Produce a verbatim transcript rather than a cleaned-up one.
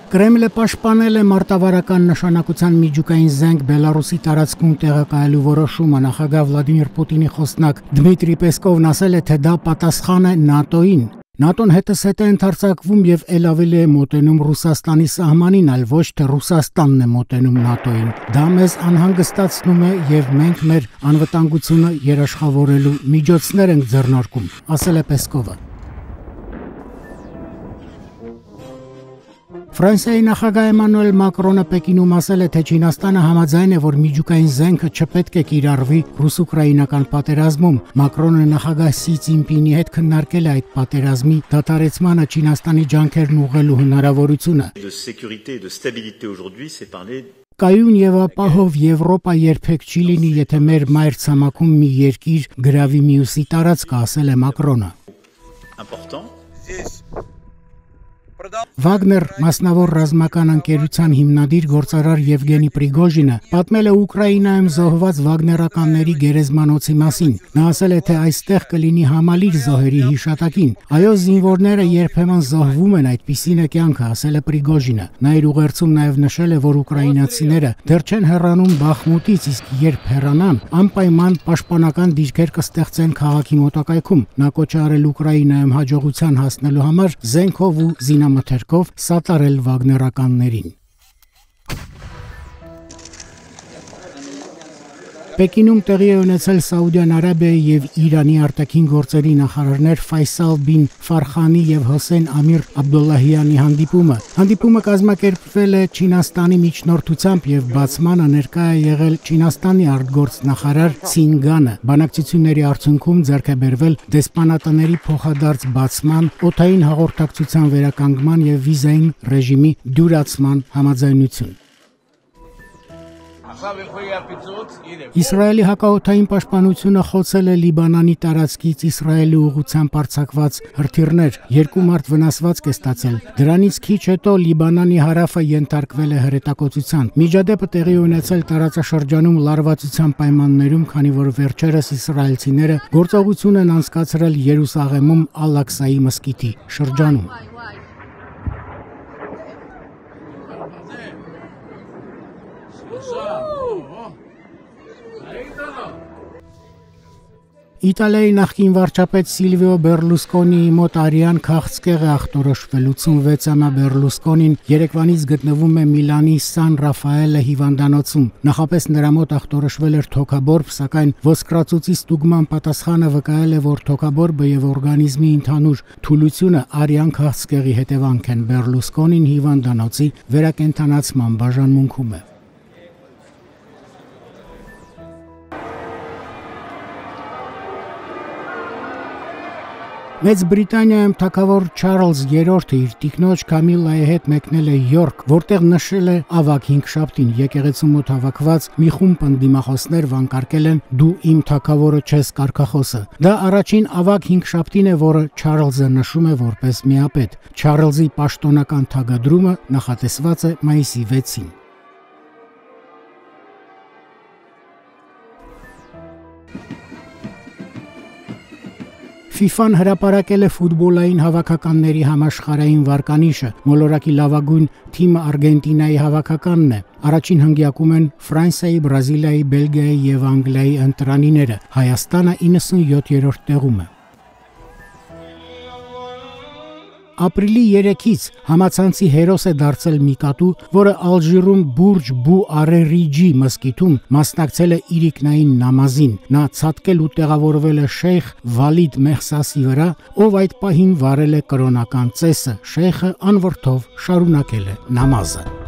Կրեմլը պաշտպանել է մարտավարական նշանակության միջուկային զենք Բելարուսի տարածքում տեղակայելու որոշումը։ Նախագահ Վլադիմիր Պուտինի խոսնակ Դմիտրի Պեսկովն ասել է, թե դա պատասխան է ՆԱՏՕ-ին։ ՆԱՏՕ-ն հետզհետե ընդարձակվում եւ ել ավելի է մոտենում Ռուսաստանի սահմանին, այլ ոչ թե Ռուսաստանն է մոտենում ՆԱՏՕ-ին։ Դա մեզ անհանգստացնում է եւ մենք մեր անվտանգությունը երաշխավորելու միջոցներ ենք ձեռնարկում, ասել է Պեսկովը։ Ֆրանսիայի նախագահ Էմանուել Մակրոնը Պեկինում ասել է, թե Չինաստանը համաձայն է, որ միջուկային զենքը չպետք է կիրառվի ռուս-ուկրաինական պատերազմում։ Մակրոնը նախագահ Սի Ցինպինի հետ քննարկել է այդ պատերազմի դադարեցմանը Չինաստանի ջանքերն ուղղելու հնարավորությունը։ Կայուն եւ ապահով Եվրոպա երբեք չի լինի, եթե մեր մայր ցամաքում մի երկիր գրավի մյուսի տարածքը, ասել է Մակրոնը։ Վագներ մասնավոր ռազմական ընկերության հիմնադիր գործարար Եվգենի Պրիգոժինը պատմել է Ուկրաինայում զոհված վագներականների գերեզմանոցի մասին։ Նա ասել է, թե այստեղ կլինի համալիր զոհերի հիշատակին։ Այո, զինվորները երբեմն զոհվում են, այդպիսին է կյանքը, ասել է Պրիգոժինը։ Նա իր ուղերձում նաև նշել է, որ ուկրաինացիները դեռ չեն հեռանում Բախմուտից, իսկ երբ հեռանան, անպայման պաշտպանական դիրքեր կստեղծեն քաղաքի մոտակայքում։ Նա կոչ է արել Ուկրաինայում հաջողության հասնելու համար զենքով ու զինամթերքով սատարել վագներականներին։ Պեկինում տեղի է ունեցել Սաուդյան Արաբիայի եւ Իրանի արտաքին գործերի նախարարներ Ֆայսալ բին Ֆարխանի եւ Հոսեյն Ամիր Աբդոլլահյանի հանդիպումը։ Հանդիպումը կազմակերպվել է Չինաստանի միջնորդությամբ եւ բացմանը ներկա է եղել Չինաստանի արտգործնախարար Ցինգանը։ Բանակցությունների արդյունքում ձեռք է բերվել դեսպանատների փոխադարձ բացման, օդային հաղորդակցության վերականգնման եւ վիզային ռեժիմի դյուրացման համաձայնություն։ Իսրայելի հակաօդային պաշտպանությունը խոցել է Լիբանանի տարածքից Իսրայելի ուղղությամբ արձակված հրթիռներ, երկու մարդ վնասվածք է ստացել։ Դրանից քիչ հետո Լիբանանի հարավը ենթարկվել է հրետակոծության։ Միջադեպը տեղի ունեցել տարածաշրջանում լարվածության պայմաններում, քանի որ վերջերս իսրայելցիները գործողություն են անցկացրել Երուսաղեմում Ալ-Ակսայի մզկիթի շրջանում։ Իտալիայի նախկին վարչապետ Սիլվիո Բերլուսկոնիի մոտ արյան քաղցկեղ է ախտորոշվել։ ութսունվեցամյա Բերլուսկոնին երեկվանից գտնվում է Միլանի Սան Ռաֆաելե հիվանդանոցում։ Նախապես նրա մոտ ախտորոշվել էր թոքաբորբ, սակայն ոսկրածուծի ստուգման պատասխանը վկայել է, որ թոքաբորբը եւ օրգանիզմի ընդհանուր թուլությունը արյան քաղցկեղի հետևանք են։ Բերլուսկոնին հիվանդանոցի վերակենդանացման բաժանմունքում է։ Մեծ Բրիտանիայում թագավոր Չարլզ երրորդը իր տիկնոջ Կամիլայի հետ մեկնել է Յորք, որտեղ նշել է ավագ հինգշաբթին։ Եկեղեցու մոտ հավաքված մի խումբ ընդդիմախոսներ վանկարկել են «Դու իմ թագավորը չես» կարգախոսը։ Դա առաջին ավագ հինգշաբթին է, որը Չարլզը նշում է որպես միապետ։ Չարլզի պաշտոնական թագադրումը նախատեսված է մայիսի վեցին։ ֆիֆան հրապարակել է ֆուտբոլային հավաքականների համաշխարհային վարկանիշը։ Մոլորակի լավագույն թիմը Արգենտինայի հավաքականն է։ Առաջին հնգյակում են Ֆրանսիայի, Բրազիլիայի, Բելգիայի եւ Անգլիայի ընտրանիները։ Հայաստանը իննսունյոթերորդ տեղում է։ Ապրիլի երեքից համացանցի հերոս է դարձել մի կատու, որը Ալժիրում Բուրջ Բու Արերիջի մզկիթում մասնակցել է իրիկնային նամազին։ Նա ցատկել ու տեղավորվել է շեյխ Վալիդ Մեհսասի վրա, ով այդ պահին վարել է կրոնական ծեսը։ Շեյխը անվրդով շարունակել է նամազը։